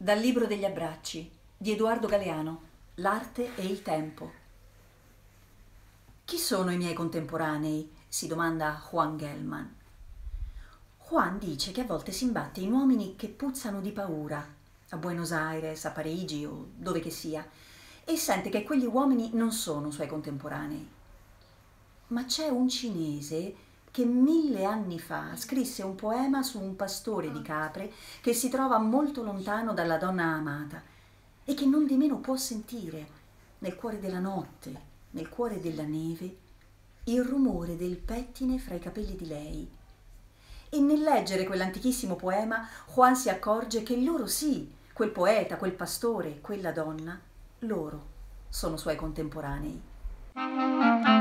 Dal libro degli abbracci di Edoardo Galeano, L'arte e il tempo. Chi sono i miei contemporanei? Si domanda Juan Gelman. Juan dice che a volte si imbatte in uomini che puzzano di paura, a Buenos Aires, a Parigi o dove che sia, e sente che quegli uomini non sono suoi contemporanei. Ma c'è un cinese che 1000 anni fa scrisse un poema su un pastore di capre che si trova molto lontano dalla donna amata e che non di meno può sentire, nel cuore della notte, nel cuore della neve, il rumore del pettine fra i capelli di lei. E nel leggere quell'antichissimo poema, Juan si accorge che loro sì, quel poeta, quel pastore, quella donna, loro sono suoi contemporanei.